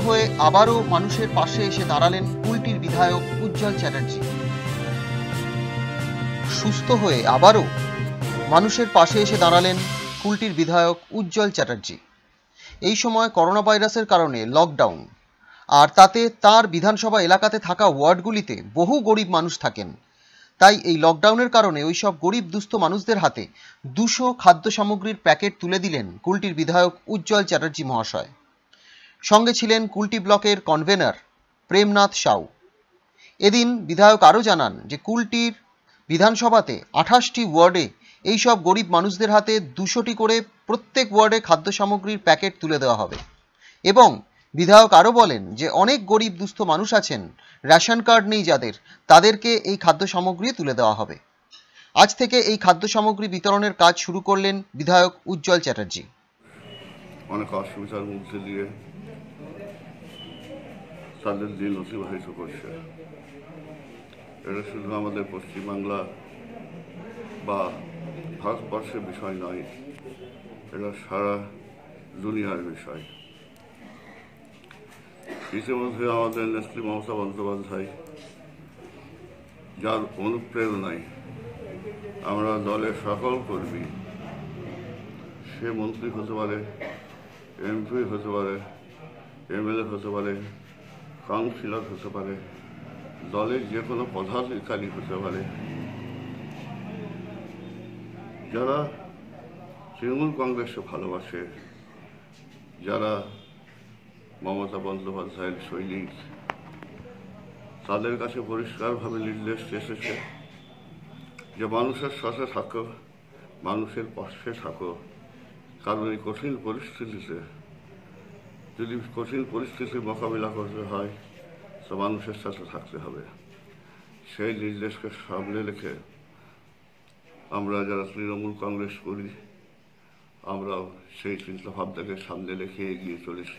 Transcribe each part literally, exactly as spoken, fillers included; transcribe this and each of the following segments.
হয়ে আবারও মানুষের পাশে এসে দাঁড়ালেন কুলটির বিধায়ক উজ্জ্বল চ্যাটার্জি। সুস্থ হয়ে আবারও মানুষের পাশে এসে দাঁড়ালেন কুলটির বিধায়ক উজ্জ্বল চ্যাটার্জি। এই সময় করোনা ভাইরাসের কারণে লকডাউন, আর তাতে তার বিধানসভা এলাকাতে থাকা ওয়ার্ডগুলিতে বহু গরিব মানুষ থাকেন। তাই এই লকডাউনের কারণে ওই সব গরিব দুস্থ মানুষদের হাতে দুশো খাদ্য সামগ্রীর প্যাকেট তুলে দিলেন কুলটির বিধায়ক উজ্জ্বল চ্যাটার্জি মহাশয়। সঙ্গে ছিলেন কুলটি ব্লকের কনভেনর প্রেমনাথ সাউ। এদিন বিধায়ক আরও জানান যে কুলটির বিধানসভাতে আঠাশটি ওয়ার্ডে এই সব গরিব মানুষদের হাতে দুশোটি করে প্রত্যেক ওয়ার্ডে খাদ্য সামগ্রীর প্যাকেট তুলে দেওয়া হবে। এবং বিধায়ক আরও বলেন যে অনেক গরিব দুস্থ মানুষ আছেন, রেশন কার্ড নেই যাদের, তাদেরকে এই খাদ্য সামগ্রী তুলে দেওয়া হবে। আজ থেকে এই খাদ্য সামগ্রী বিতরণের কাজ শুরু করলেন বিধায়ক উজ্জ্বল চ্যাটার্জি। অনেক অসুবিধার মধ্যে দিয়ে তাদের দিন অতিবাহিত করছে। এটা শুধু আমাদের পশ্চিমবাংলা বা ভারতবর্ষের বিষয় নয়, এটা সারা দুনিয়ার বিষয়। ইতিমধ্যে আমাদের নেত্রী মমতা বন্দ্যোপাধ্যায়, যার অনুপ্রেরণায় আমরা দলের সকল কর্মী, সে মন্ত্রী হতে পারে, এমপি হতে পারে, এমএলএ হতে পারে, কাউন্সিলর হতে পারে, দলের যে কোনো পদাধিকারী হতে পারে, যারা তৃণমূল কংগ্রেসকে ভালোবাসে, যারা মমতা বন্দ্যোপাধ্যায়ের সৈনিক, তাদের কাছে পরিষ্কারভাবে নির্দেশ এসেছে যে মানুষের সাথে থাকো, মানুষের পাশে থাকো। কারণ এই কঠিন পরিস্থিতিতে, যদি কঠিন পরিস্থিতির মোকাবিলা করতে হয় তো মানুষের সাথে থাকতে হবে। সেই নির্দেশকে সামনে রেখে আমরা যারা তৃণমূল কংগ্রেস করি, আমরাও সেই চিন্তাভাবনাকে সামনে রেখে এগিয়ে চলেছি।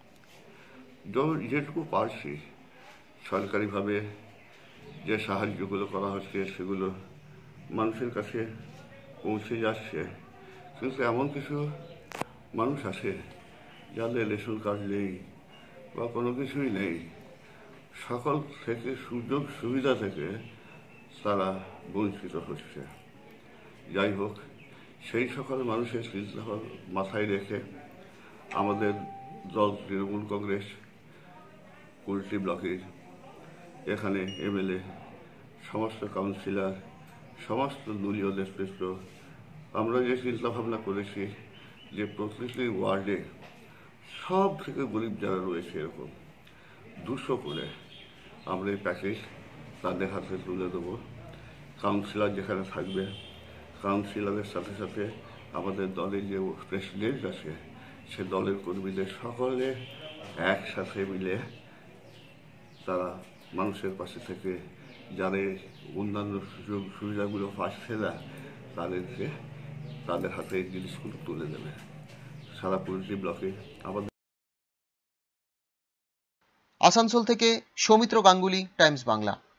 যেটুকু পারছি সরকারিভাবে যে সাহায্যগুলো করা হচ্ছে সেগুলো মানুষের কাছে পৌঁছে যাচ্ছে। কিন্তু এমন কিছু মানুষ আছে যাদের রেশন কার্ড নেই বা কোনো কিছুই নেই, সকল থেকে সুযোগ সুবিধা থেকে তারা বঞ্চিত হচ্ছে। যাই হোক, সেই সকল মানুষের চিন্তা মাথায় রেখে আমাদের দল তৃণমূল কংগ্রেস কুলটি ব্লকের এখানে এমএলএ, সমস্ত কাউন্সিলর, সমস্ত দলীয় নেতৃত্ব, আমরা যে চিন্তাভাবনা করেছি যে প্রতিটি ওয়ার্ডে সব থেকে গরিব যারা রয়েছে এরকম দুশো করে আমরা এই প্যাকেজ তাদের হাতে তুলে দেবো। কাউন্সিলর যেখানে থাকবে, কাউন্সিলরের সাথে সাথে আমাদের দলের যে প্রেসিডেন্ট আছে, সে দলের কর্মীদের সকলে একসাথে মিলে তারা মানুষের পাশে থেকে যাদের অন্যান্য সুযোগ সুবিধাগুলো পাচ্ছে না তাদেরকে তাদের হাতে এই জিনিসগুলো তুলে দেবে। সারা কুলটি ব্লকে আমাদের। আসানসোল থেকে সৌমিত্র গাঙ্গুলি, টাইমস বাংলা।